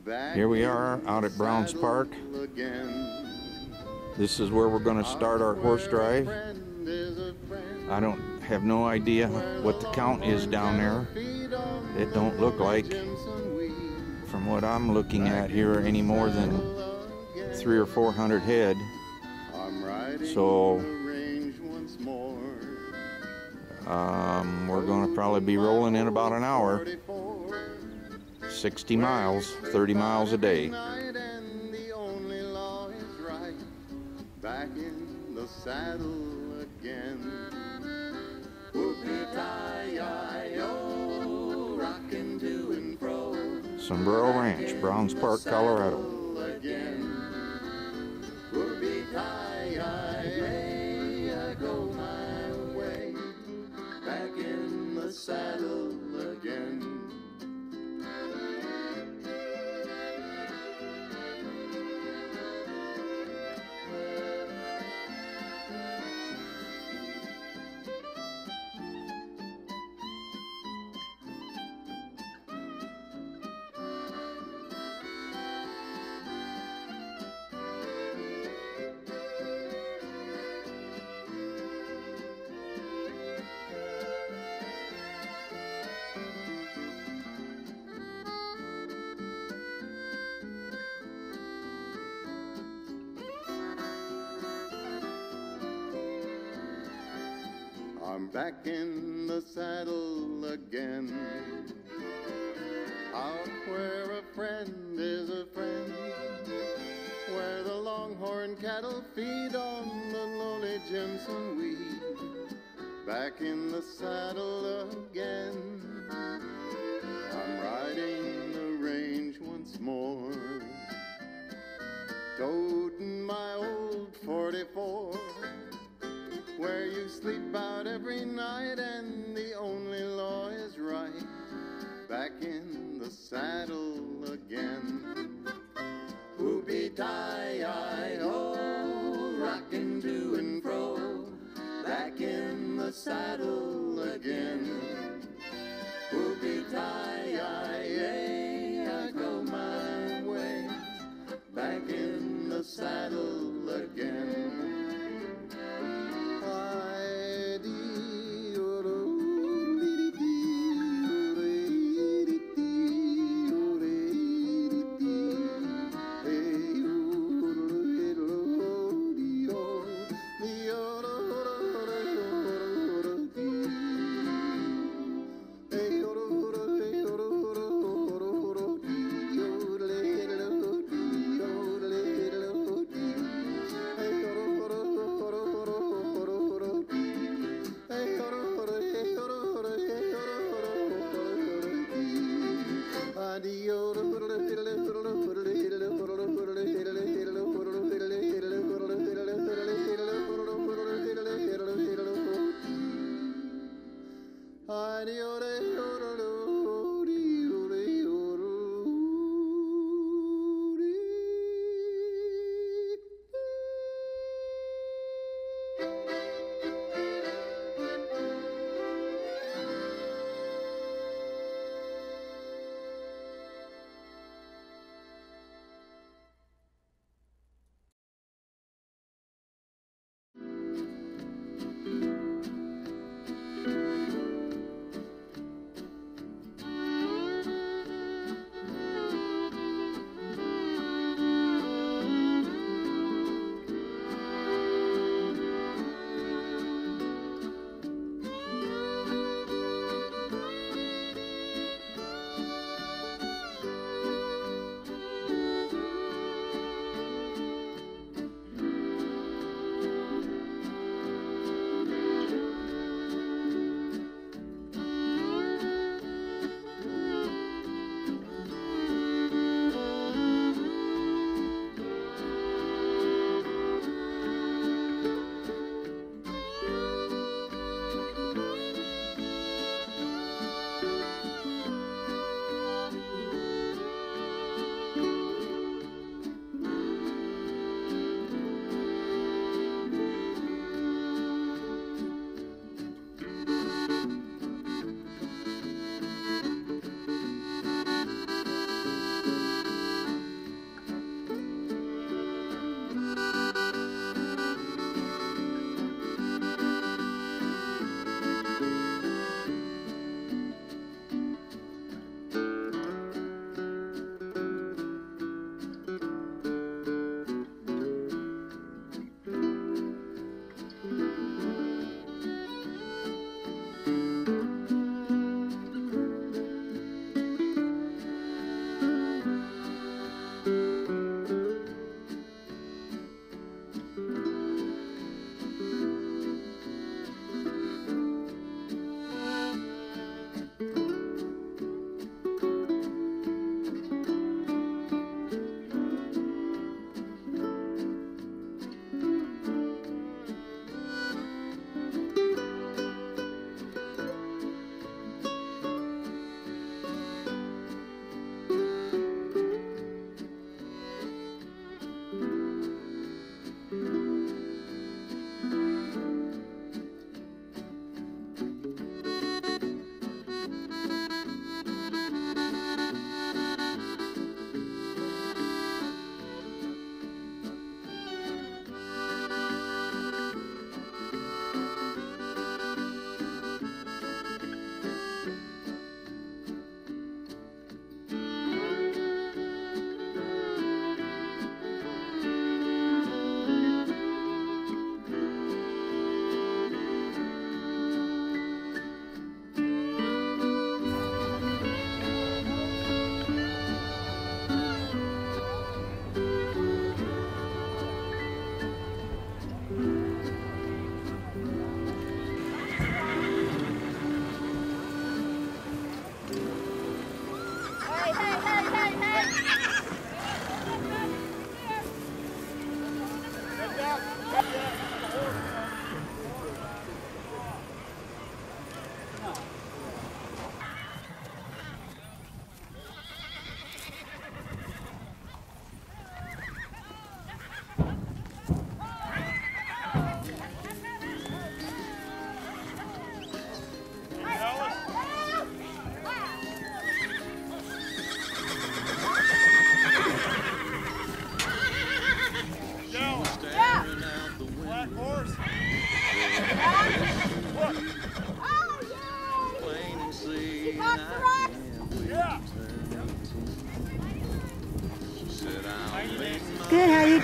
Here we are out at Browns Park. This is where we're going to start our horse drive. I don't have no idea what the count is down there. It don't look like, from what I'm looking at here, any more than 300 or 400 head. So we're going to probably be rolling in about an hour. 60 miles, 30 miles a day. Back in the saddle again. Rockin' to and fro. Sombrero Ranch, Browns Park, Colorado. I go my way. Back in the saddle again. I'm back in the saddle again, out where a friend is a friend, where the longhorn cattle feed on the lowly Jimson weed. Back in the saddle again, I'm riding the range once more, toting my old 44, where you sleep out every night and the only law is right. Back in the saddle again. Whoopee-tie-I-O, rockin' to and fro. Back in the saddle again. Whoopee-tie-I-A, I go my way. Back in the saddle again.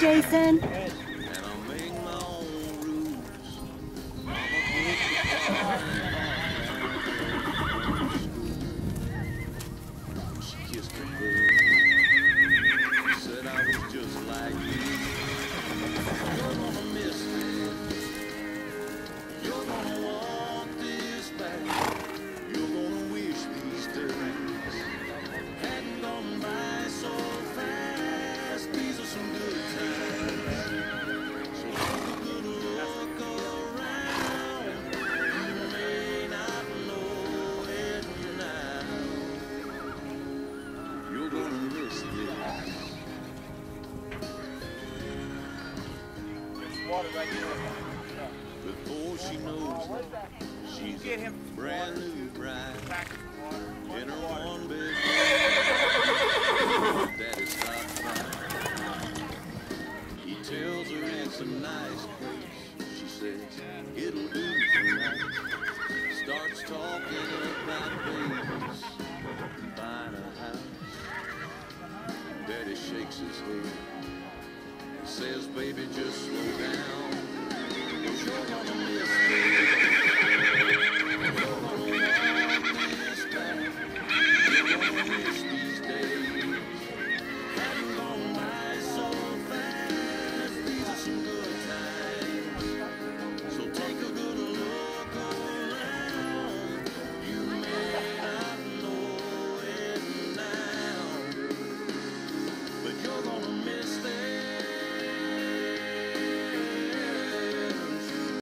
Jason. And I'll make my own rules. Mama put the she kissed me good. Said I was just like you. You're gonna miss this. You're gonna want this back. You're gonna wish these days hadn't gone by so fast. These are some good times. So take a good look around. You may not know it now. You're gonna miss this. Water right here. Before she knows it, she's a brand new bride in her one bed. Daddy's not fine. He tells her it's a nice place. She says it'll do tonight. Starts talking about babies and buying a house. Daddy shakes his head. Says, baby, just slow down. You're gonna miss me.